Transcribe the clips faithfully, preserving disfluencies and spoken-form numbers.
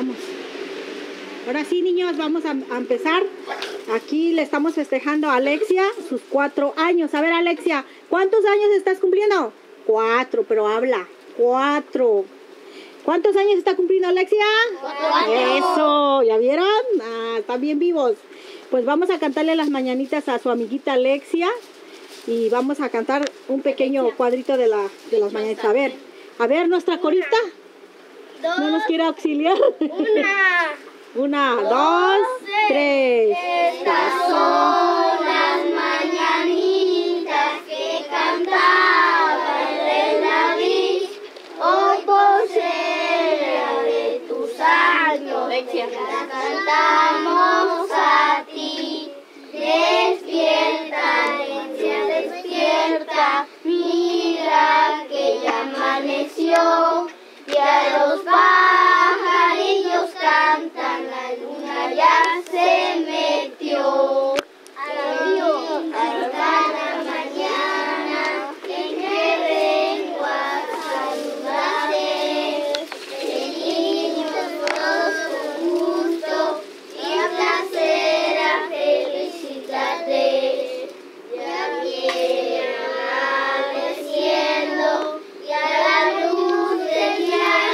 vamos. Ahora sí, niños, vamos a, a empezar. Aquí le estamos festejando a Alexia sus cuatro años. A ver, Alexia, ¿cuántos años estás cumpliendo? Cuatro, pero habla. Cuatro. ¿Cuántos años está cumpliendo Alexia? Cuatro. Eso, ¿ya vieron? Ah, están bien vivos. Pues vamos a cantarle las mañanitas a su amiguita Alexia. Y vamos a cantar un pequeño cuadrito de, la, de las mañanitas. A ver, a ver, nuestra corista. Dos, ¿No nos quiere auxiliar? Una. Una, dos, tres. Estas son las mañanitas que cantaba el rey David. Hoy por ser de tus años, las cantamos a ti. Despierta, Alexia, despierta. Mira que ya amaneció. Y a los pajarillos cantan, la luna ya se metió. Adiós, hasta la mañana, en que vengo a saludarte. Venimos todos con gusto y a placer a felicitarte. Ya viene amaneciendo y a la luz del día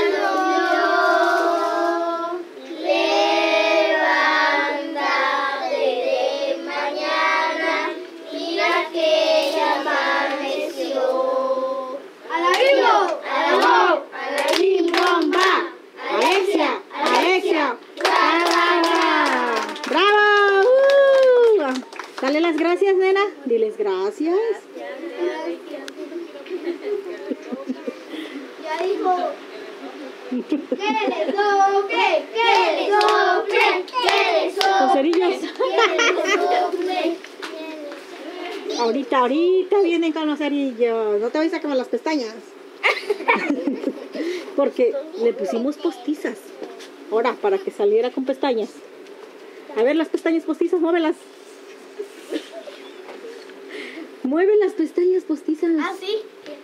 nos dio. Levántate de mañana, mira que ya amaneció. ¡Alabimo! ¡Alabó! ¡Alabim bomba! Alexia, Alexia. ¡Brava! ¡Bravo! Uh, dale las gracias, nena. Diles gracias. Ya dijo. ¡Que le sople! ¡Que le sople! ¡Que le sople! Los cerillos. ¡Que le sople! Ahorita, ahorita vienen con los cerillos. No te vayas a quemar las pestañas. Porque le pusimos postizas. Ahora, para que saliera con pestañas. A ver, las pestañas postizas, muévelas. Mueve las pestañas postizas. ¿Ah, sí?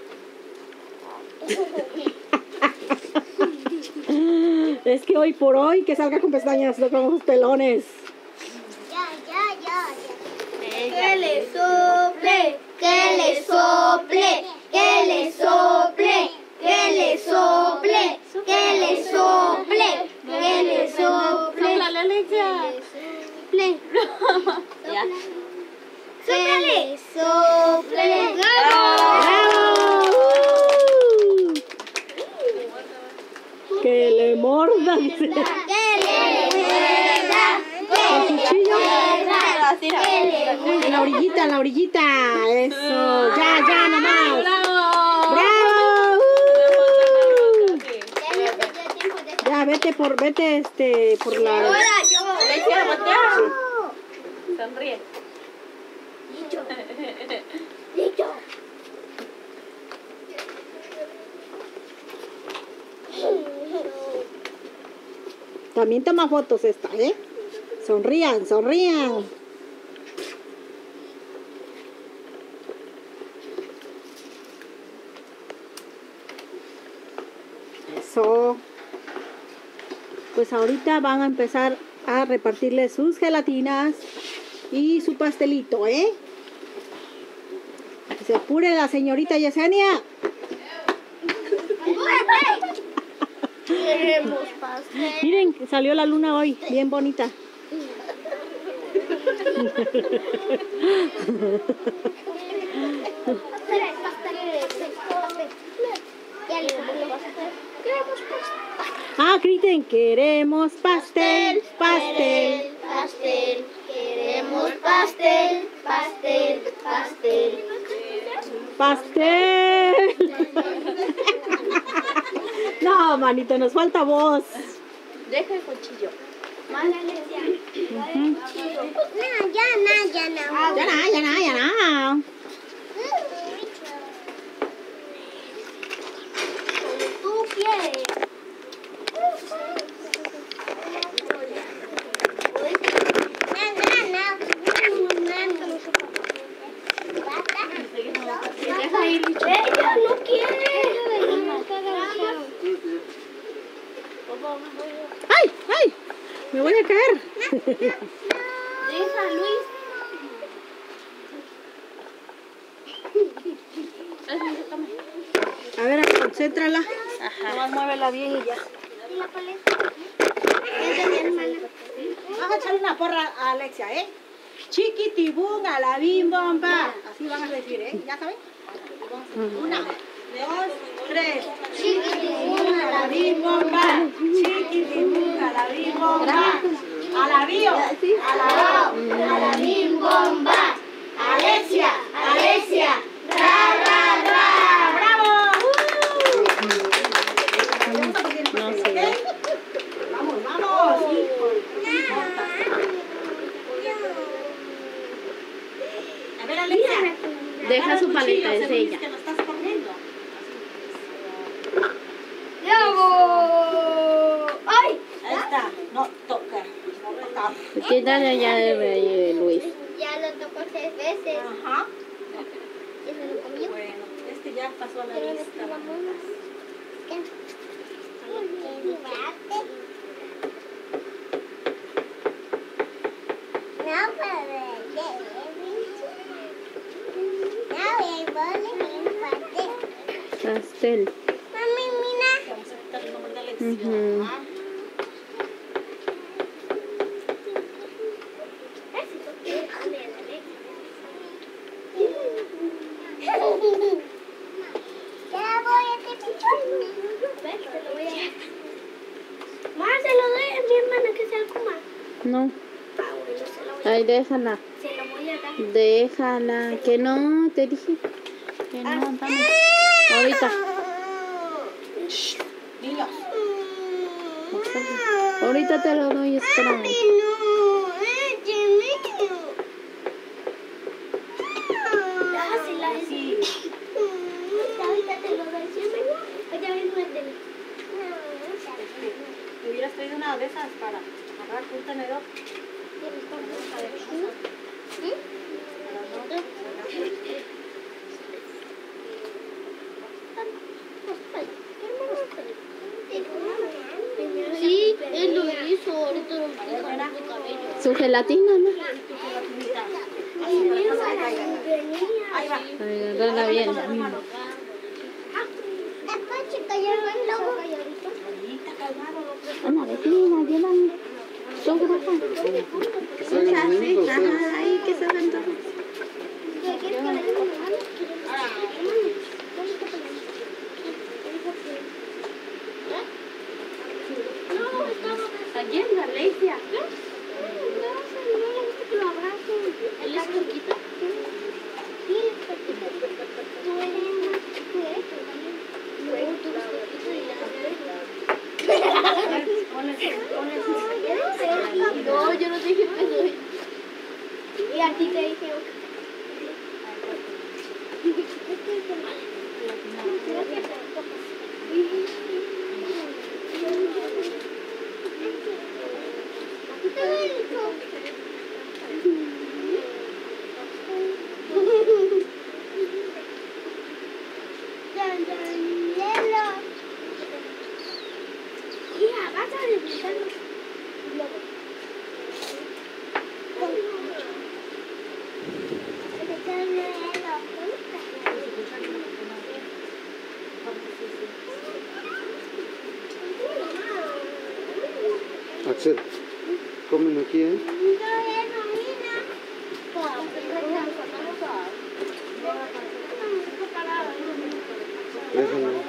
Es que hoy por hoy que salga con pestañas, no con ojos pelones. Ya, ya, ya, ya. Que le sople, que le sople, que le sople, que le sople, que le sople, que le sople. Sóplale, Alexia. Sople. Ya. Que le sople. ¡Bravo! ¡Uh! Que le morda, dice. Que le muerda, ¿Con que le cuchillo? muerda, que le muerda. En la orillita, en la orillita. Eso. Ya, ya, nomás. ¡Bravo! ¡Bravo! ¡Uh! Ya, ya, ya, tiempo de- Ya, vete por, vete este, por la... Ahora yo. Alexia, voltea. Sonríe. Dicho. Dicho. También toma fotos esta, ¿eh? Sonrían, sonrían. Eso. Pues ahorita van a empezar a repartirle sus gelatinas y su pastelito, ¿eh? Que se apure la señorita Yesenia. Queremos pastel. Miren, salió la luna hoy, bien bonita. Tres pasteles. Ya le pongo pastel. Queremos pastel. Ah, griten, queremos pastel, pastel. Pastel. Queremos pastel. Pastel. Pastel. Pastel. No, manito, nos falta voz. Deja el cuchillo. Más Alexia. Ujú. No, ya no, ya no. Ya no, ya no, ya no. Tú quieres. Ella no quiere. ¡Ay! ¡Ay! ¡Ay! Me voy a caer. Deja, Luis. A ver, concéntrala. Ajá. Nomás muévela bien y ya. ¿Y la paleta? Es de mi hermana. Vamos a echarle una porra a Alexia, ¿eh? Chiquitibum a la bim bomba. Así van a decir, ¿eh? ¿Ya saben? Una, dos, tres. Chiquitibum a la bim bomba. Chiquitibum a la bim bomba. A la bio. A la bio. A la bim bomba. Alexia, Alexia. Ra, ra, ra. ¡Bravo! No sé. Vamos, vamos. A ver, Alexia. Deja su paleta, es ella. Que lo estás corriendo. ¡Bravo! ¡Ay! Ahí está. No toca. No toca. ¿Qué tal allá de Luis? Ya lo tocó seis veces. Ajá. ¿Y se lo comió? Bueno, este ya pasó a la Pero le lista. tomamos más. ¿Qué? Pastel. Mami, mira. Vamos a quitar el nombre de Alexia. Ujú. Ajá. Ya voy a te pichón. ¿Ves? Te lo voy a dar. Más, se lo doy a mi hermana que se lo coma. No. Ah, bueno, se lo voy a Ay, déjala. Se lo voy a dar. Déjala. Que no, te dije. Que no, vamos. Ahorita. Niños. Ahorita te lo doy, espérame. Dásela, sí. Ahorita te lo doy, ¿sí, amigo? Oye, ven, muérdele. Me hubieras traído una de esas para agarrar un tenedor. Sí, él lo hizo, ahorita lo puso en su cabello. Su gelatina, ¿no? Ahí va. Agarrarla bien. Ana, vecina, llévame. Son grupos. Ajá, ahí que se ven todos. Ayer la Alexia. ¿Él es chiquito? No, yo no dije que soy. Y a ti te dije. Axel, comen aquí, ¿eh? Déjalo.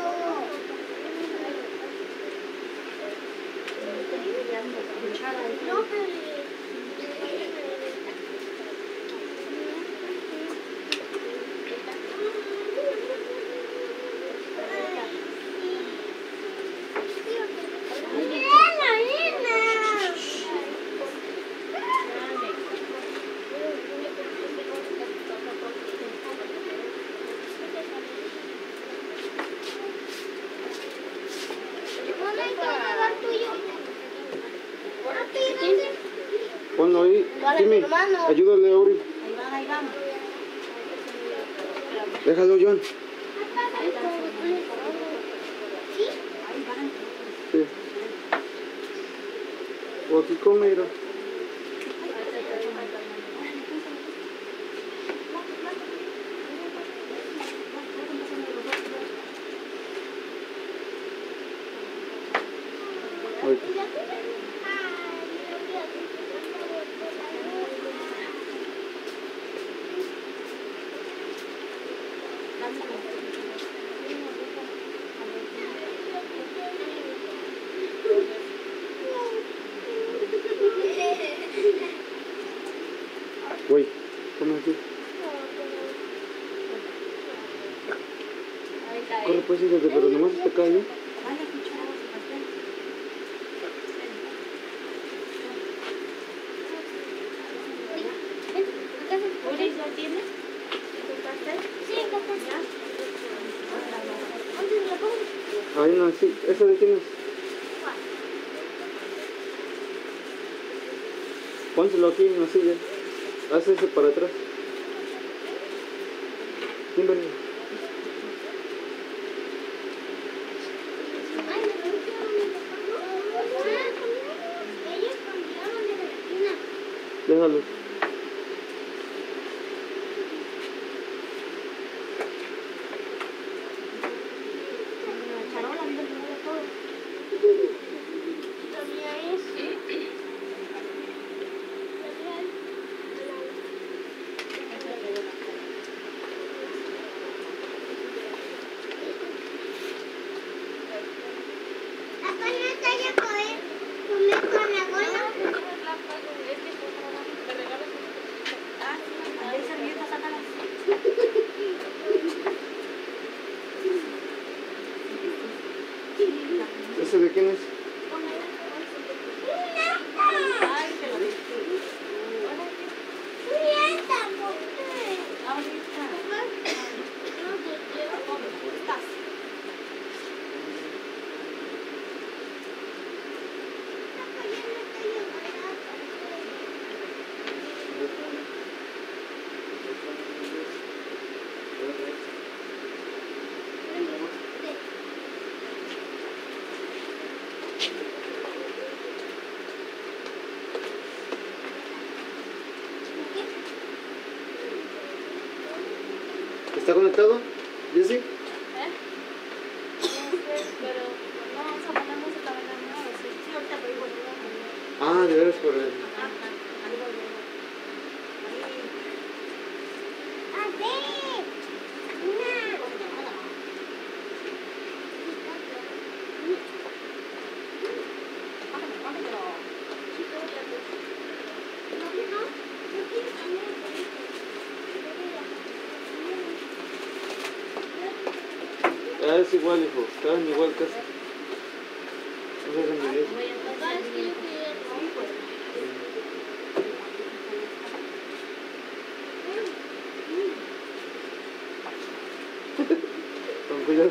Ponlo ahí. Jimmy, ayúdale a Uri. Ahí van, ahí van. Déjalo, John. Sí. O aquí come, mira. Ahorita. Güey, come aquí. Corre pues, híjate, pero nomás está acá, ¿no? ¿Ya tienes? Sí, ¿ya? ¿Dónde la pongo? Ahí no, sí. ¿Esa de quién es? Pónselo aquí en la silla. Haz ese para atrás. ¿Quién viene? Ellos cambiaron de la esquina. Déjalo. ¿Ese de quién es? ¿Está conectado? ¿Jessy? ¿Eh? Pero no vamos a poner música, ¿verdad? No, sí, sí, ahorita lo digo. Ah, de veras por el... Ah, es igual, hijo. Estaban igual casi. No seas envidioso. Con cuidado.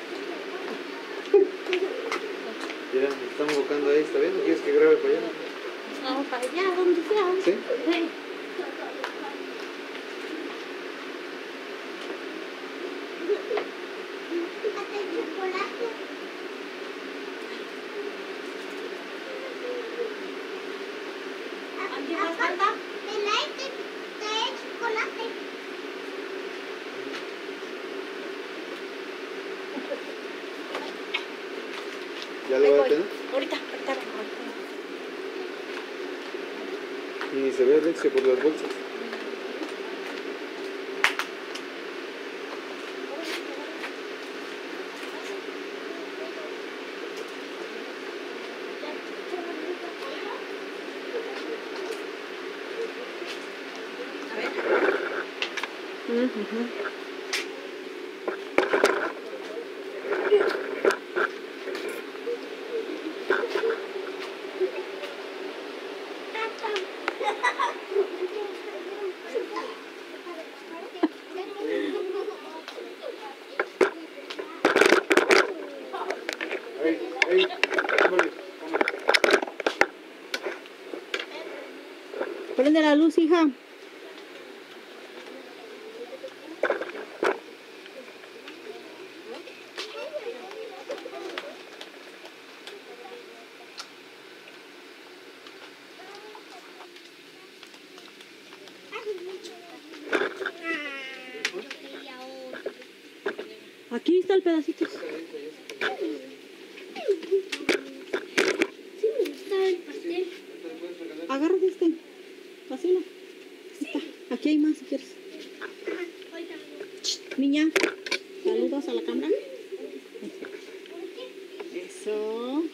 Mira, me están buscando ahí, ¿está bien? ¿No quieres que grabe para allá? Vamos para allá, donde sea. ¿Sí? Sí. ¿Ya le va a tener? Ahorita, ahorita vengo. Y ni se ve Alexia por las bolsas. Uh-huh. Ey, ey, hombre, Prende la luz, hija. Aquí está el pedacito. Sí me gusta el pastel. Agarra de este. Vacílo. Está. Aquí hay más si quieres. Niña, saludos a la cámara. Eso.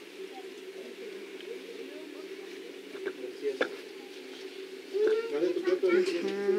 Vale, tu plato, Alicia. Ajá.